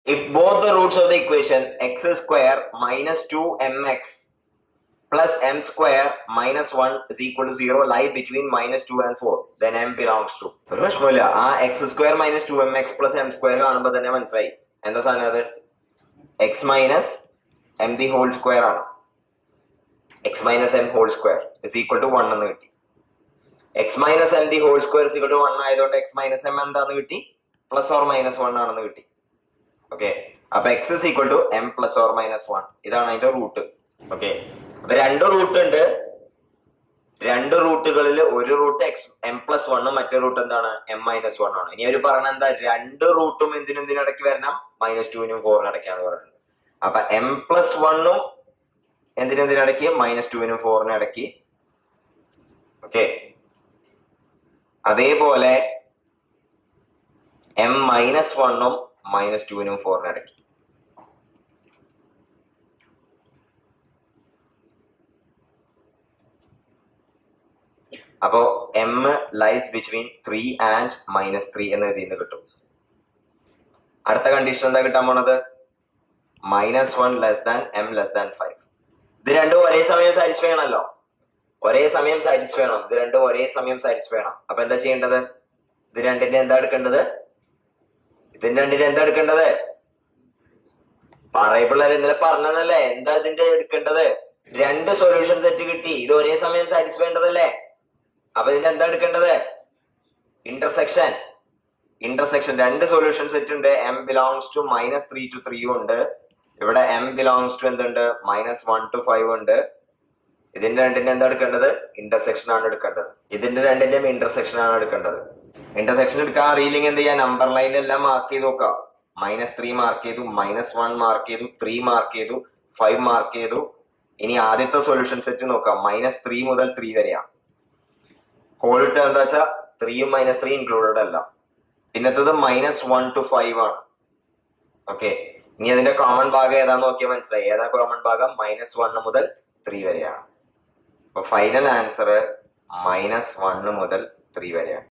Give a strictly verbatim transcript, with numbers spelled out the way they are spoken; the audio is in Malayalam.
If both the roots of the equation x square minus two m x plus m square minus one is equal to zero lie between minus two and four, then m belongs to. ഒരു പ്രശ്നമില്ല. ആ x square minus two m x plus m square കാണുമ്പോൾ തന്നെ മനസ്സിലായി എന്താ സാധനം അത്. x minus m the whole square ആണ്. x minus m whole square is equal to one എന്ന് കിട്ടി. x minus m the whole square is equal to one ആയതുകൊണ്ട് x minus m എന്താന്ന് കിട്ടി, പ്ലസ് ഓർ മൈനസ് വൺ ആണെന്ന് കിട്ടി. ഓക്കെ, അപ്പൊ x is equal to m plus or minus one. ഇതാണ് അതിന്റെ റൂട്ട്. ഓക്കെ, അപ്പൊ രണ്ട് റൂട്ട് ഉണ്ട്. രണ്ട് റൂട്ടുകളിൽ ഒരു റൂട്ട് എക്സ് എം പ്ലസ് വണ്ണും മറ്റേ റൂട്ട് എന്താണ് എം മൈനസ് വൺ ആണ്. ഇനി അവർ പറഞ്ഞ എന്താ, രണ്ട് റൂട്ടും എന്തിനെന്തിനിടയ്ക്ക് വരണം, മൈനസ് ടുവിനും ഫോറിനും ഇടയ്ക്കാന്ന് പറഞ്ഞിട്ടുണ്ട്. അപ്പൊ എം പ്ലസ് വണ്ണും എന്തിനെന്തിനിടയ്ക്ക്, മൈനസ് ടുവിനും ഫോറിനും ഇടയ്ക്ക്. ഓക്കെ, അതേപോലെ എം മൈനസ് വണ്ണും മൈനസ് ടുവിനും ഫോറിനും ഇടയ്ക്ക്. അപ്പോ M lies between three and minus three എന്ന് ഇതിൽ നിന്ന് കിട്ടും. അടുത്ത കണ്ടീഷൻ എന്താ കിട്ടാൻ പോണത്, minus one less than M less than five. ഇത് രണ്ടും ഒരേ സമയം സാറ്റിസ്ഫൈ ചെയ്യണമല്ലോ, ഒരേ സമയം സാറ്റിസ്ഫൈ ചെയ്യണം. ഇത് രണ്ടും ഒരേ സമയം സാറ്റിസ്ഫൈ ചെയ്യണം. അപ്പൊ എന്താ ചെയ്യേണ്ടത്, ഇത് രണ്ടിന്റെ എന്താ എടുക്കേണ്ടത്, ഇതിന്റെ രണ്ടിന്റെ എന്താ എടുക്കേണ്ടത്, പറയപ്പിള്ളേർ ഇന്നലെ പറഞ്ഞതല്ലേ, എന്താ ഇതിന്റെ എടുക്കേണ്ടത്, രണ്ട് സൊല്യൂഷൻ സെറ്റ് കിട്ടി, ഇത് ഒരേ സമയം സാറ്റിസ്ഫൈ ചെയ്യേണ്ടതല്ലേ. അപ്പൊ ഇതിന്റെ എന്താ എടുക്കേണ്ടത്, ഇന്റർസെക്ഷൻ. ഇന്റർസെക്ഷൻ രണ്ട് സൊല്യൂഷൻ സെറ്റ് ഉണ്ട്, M belongs to minus three to three ഉണ്ട്, ഇവിടെ എം ബിലോങ്സ് ടു എന്തുണ്ട്, മൈനസ് വൺ ടു ഫൈവ് ഉണ്ട്. ഇതിന്റെ രണ്ടിന്റെ എന്താ എടുക്കേണ്ടത്, ഇന്റർസെക്ഷൻ ആണ് എടുക്കേണ്ടത്. ഇതിന്റെ രണ്ടിന്റെയും ഇന്റർസെക്ഷൻ ആണ് എടുക്കേണ്ടത്. ഇന്റർസെക്ഷൻ എടുക്കാൻ അറിയില്ലെങ്കിൽ എന്ത് ചെയ്യാൻ, നമ്പർ ലൈനിലെല്ലാം മാർക്ക് ചെയ്ത് നോക്കാം. മൈനസ് ത്രീ മാർക്ക് ചെയ്തു, മൈനസ് വൺ മാർക്ക് ചെയ്തു, ത്രീ മാർക്ക് ചെയ്തു, ഫൈവ് മാർക്ക് ചെയ്തു. ഇനി ആദ്യത്തെ സൊല്യൂഷൻ സെറ്റ് നോക്കാം, മൈനസ് ത്രീ മുതൽ ത്രീ വരെയാണ്. ഹോൾ ഇട്ട് എന്താ വെച്ചാൽ ത്രീയും മൈനസ് ത്രീ ഇൻക്ലൂഡഡ് അല്ല. പിന്നത്തത് മൈനസ് വൺ ടു ഫൈവ് ആണ്. ഓക്കെ, ഇനി അതിന്റെ കോമൺ ഭാഗം ഏതാന്ന് നോക്കിയാൽ മനസ്സിലായി. ഏതാ കോമൺ ഭാഗം, മൈനസ് വൺ മുതൽ ത്രീ വരെയാണ്. അപ്പൊ ഫൈനൽ ആൻസർ മൈനസ് വൺ മുതൽ ത്രീ വരെയാണ്.